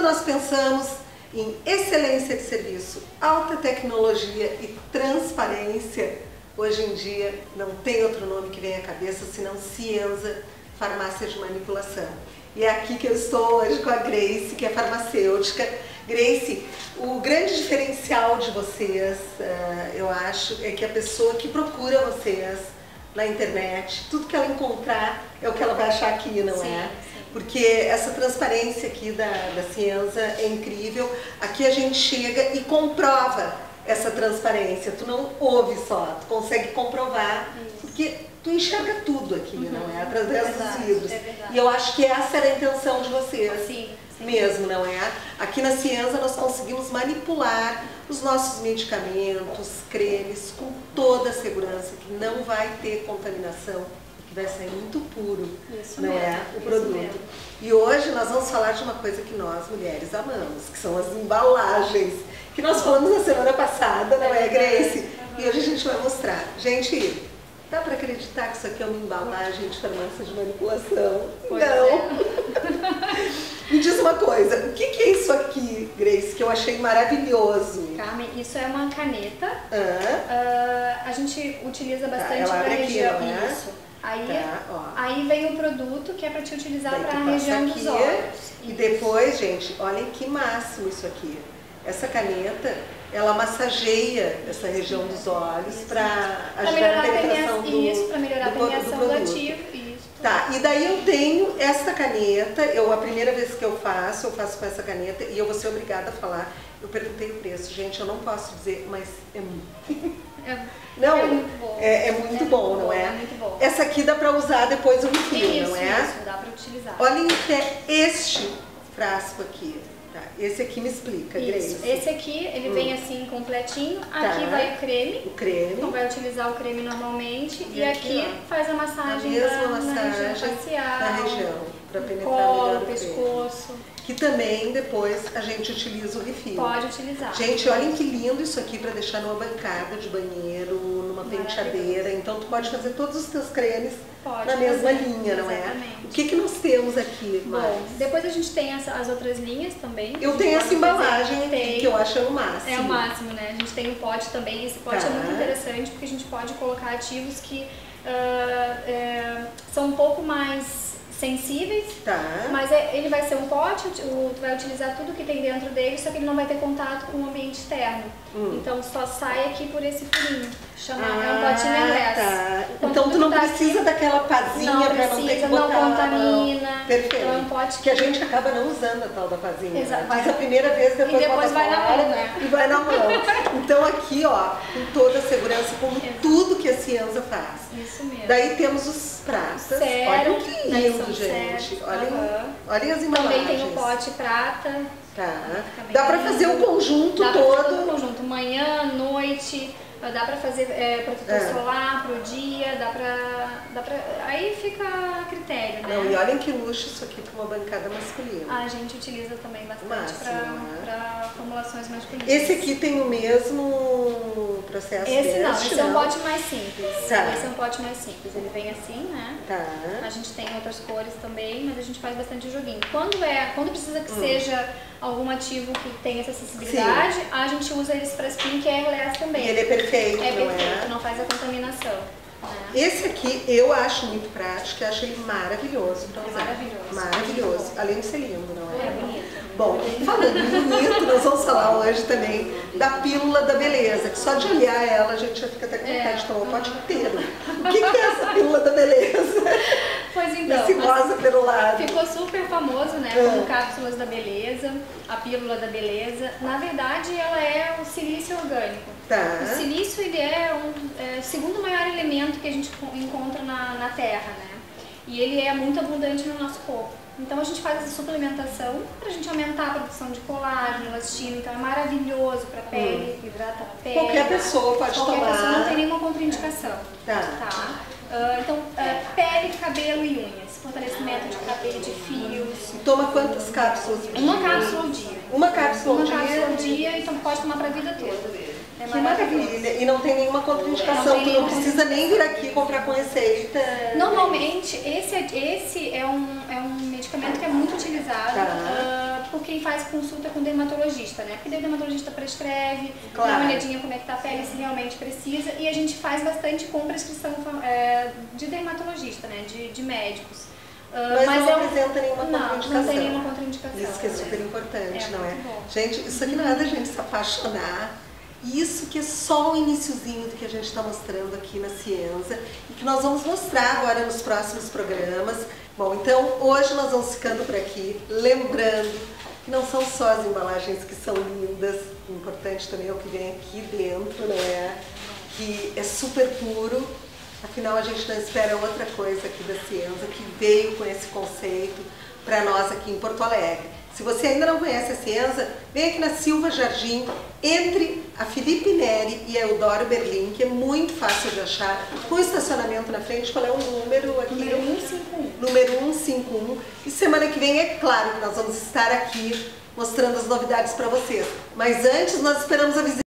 nós pensamos em excelência de serviço, alta tecnologia e transparência, hoje em dia não tem outro nome que venha à cabeça senão Cienza Farmácia de Manipulação. E é aqui que eu estou hoje com a Grace, que é farmacêutica. Grace, o grande diferencial de vocês, eu acho, é que a pessoa que procura vocês na internet, tudo que ela encontrar é o que ela vai achar aqui, não é? Sim. Porque essa transparência aqui da Cienza é incrível. Aqui a gente chega e comprova essa transparência. Tu não ouve só, tu consegue comprovar. Isso. Porque tu enxerga tudo aqui, não é? Através dos livros. É verdade. E eu acho que essa era a intenção de vocês. Sim. Mesmo, não é? Aqui na Cienza nós conseguimos manipular os nossos medicamentos, cremes, com toda a segurança, que não vai ter contaminação, que vai sair muito puro, isso não mesmo, é? O produto. Mesmo. E hoje nós vamos falar de uma coisa que nós mulheres amamos, que são as embalagens, que nós falamos na semana passada, não é, Grace? E hoje a gente vai mostrar. Gente, dá para acreditar que isso aqui é uma embalagem de farmácia de manipulação? Pois não! Me diz uma coisa, o que é isso aqui, Grace, que eu achei maravilhoso? Carmen, isso é uma caneta. A gente utiliza bastante para a região. Isso. Aí vem o produto que é para te utilizar para a região dos olhos. E depois, gente, olhem que máximo isso aqui. Essa caneta, ela massageia essa região dos olhos para ajudar a penetração para melhorar a permeação do ativo. Tá, e daí eu tenho essa caneta, a primeira vez que eu faço com essa caneta e eu vou ser obrigada a falar. Eu perguntei o preço, gente, eu não posso dizer, mas é muito... Não, é muito bom. É muito bom, não é? É muito bom. Essa aqui dá pra usar depois o refil, não é? Isso, dá pra utilizar. Olhem até este frasco aqui. Tá, esse aqui me explica, Grace. Esse aqui, ele vem assim completinho. Aqui vai o creme. O creme. Então vai utilizar o creme normalmente. E aqui faz a massagem na região facial. Na região, pra penetrar melhor o pescoço. Que também depois a gente utiliza o refil. Pode utilizar. Gente, olhem que lindo isso aqui para deixar numa bancada de banheiro, numa penteadeira. Então tu pode fazer todos os teus cremes na mesma linha, não é? O que nós temos aqui? Bom, depois a gente tem as outras linhas também. Eu tenho essa embalagem aqui, que eu acho o máximo. É o máximo, né? A gente tem o pote também. Esse pote é muito interessante porque a gente pode colocar ativos que são um pouco mais sensíveis, mas ele vai ser um pote, tu vai utilizar tudo que tem dentro dele, só que ele não vai ter contato com o ambiente externo. Então só sai aqui por esse furinho. É um potinho inglês. Então tu não precisa daquela pazinha para não ter que botar. Não contamina. Perfeito. Então é um pote que a gente acaba não usando a tal da pazinha. Exato. Faz a primeira vez, depois vai na mão, né? E vai na mão. Então aqui, ó, com toda a segurança, como tudo que a Cienza faz. Isso mesmo. Daí temos os pratas. Olha que lindo, gente. Olhem as embalagens. Também tem o pote prata. Dá pra fazer o conjunto todo. Dá pra fazer o conjunto, manhã, noite. Dá pra fazer protetor solar pro dia, dá pra... Aí fica a critério, né? Não, e olhem que luxo isso aqui para uma bancada masculina. A gente utiliza também bastante para formulações masculinas. Esse aqui tem o mesmo processo esse é um pote mais simples. Esse é um pote mais simples, ele vem assim, né? A gente tem outras cores também, mas a gente faz bastante joguinho. Quando precisa que seja algum ativo que tenha essa acessibilidade, a gente usa eles para skincare também. E ele é perfeito, não faz a contaminação. Esse aqui eu acho muito prático, eu acho ele maravilhoso para usar. Maravilhoso. Além de ser lindo, não é? É bonito. Bom, falando em bonito, nós vamos falar hoje também da pílula da beleza, que só de olhar ela a gente já fica até com vontade de tomar o pote inteiro. O que é essa pílula da beleza? Pois então, esse rosa pelo lado. Ficou super famoso, né, como cápsulas da beleza, a pílula da beleza. Na verdade, ela é o silício orgânico. O silício, ele é o segundo maior elemento que a gente encontra na Terra, né? E ele é muito abundante no nosso corpo. Então a gente faz essa suplementação para a gente aumentar a produção de colágeno, elastina, então é maravilhoso para a pele, hidrata a pele. Qualquer pessoa pode tomar. Qualquer pessoa, não tem nenhuma contraindicação. Então, pele, cabelo e unhas, fortalecimento de cabelo, de fios. E toma quantas cápsulas por dia? Uma cápsula ao dia. Uma cápsula ao dia? Uma cápsula ao dia, então pode tomar para a vida toda. Que maravilha! E não tem nenhuma contraindicação, tu não precisa nem vir aqui comprar com receita. Normalmente, esse é um medicamento que é muito utilizado, porque faz consulta com o dermatologista, né? Porque daí o dermatologista prescreve, claro, dá uma olhadinha como é que tá a pele, se realmente precisa, e a gente faz bastante com prescrição de dermatologista, né? De médicos. Mas não apresenta nenhuma contraindicação. Não tem nenhuma contraindicação. Isso que é super importante, não é? Bom. Gente, isso aqui não é da gente se apaixonar. Isso que é só o iniciozinho do que a gente está mostrando aqui na Cienza e que nós vamos mostrar agora nos próximos programas. Bom, então hoje nós vamos ficando por aqui, lembrando que não são só as embalagens que são lindas, o importante também é o que vem aqui dentro, né? Que é super puro, afinal a gente não espera outra coisa aqui da Cienza, que veio com esse conceito para nós aqui em Porto Alegre. Se você ainda não conhece a Cienza, vem aqui na Silva Jardim, entre a Felipe Neri e a Eudoro Berlim, que é muito fácil de achar, com estacionamento na frente. Qual é o número aqui? Número 151. Número 151. E semana que vem, é claro que nós vamos estar aqui mostrando as novidades para vocês. Mas antes, nós esperamos a visita.